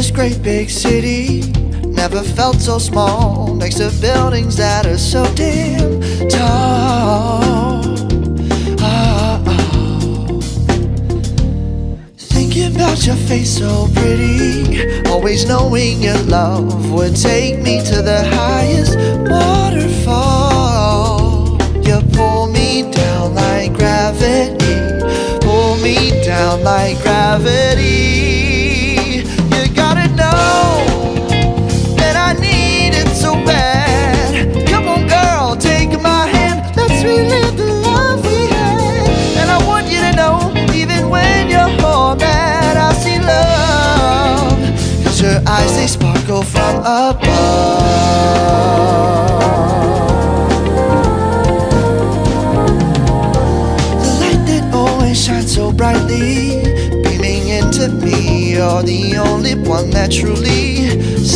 this great big city, never felt so small next to buildings that are so damn tall. Thinking about your face so pretty, always knowing your love would take me to the highest waterfall. You pull me down like gravity, pull me down like gravity. You gotta know that I need it so bad. Come on girl, take my hand, let's relive the love we had. And I want you to know, even when you're mad, I see love, 'cause your eyes, they sparkle from above. The light that always shines so brightly, beaming into me, you're the only one that truly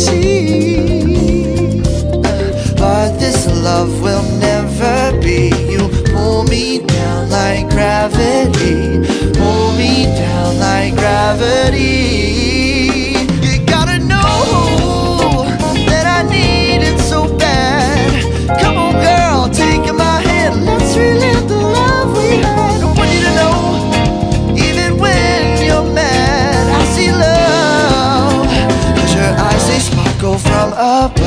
sees. But this love will never be. You pull me down like gravity, pull me down like gravity. You gotta know that I need it so bad. Come on girl, take my hand, let's relive the love we had. I want you to know, even when you're mad, I see love, 'cause your eyes, they sparkle from above.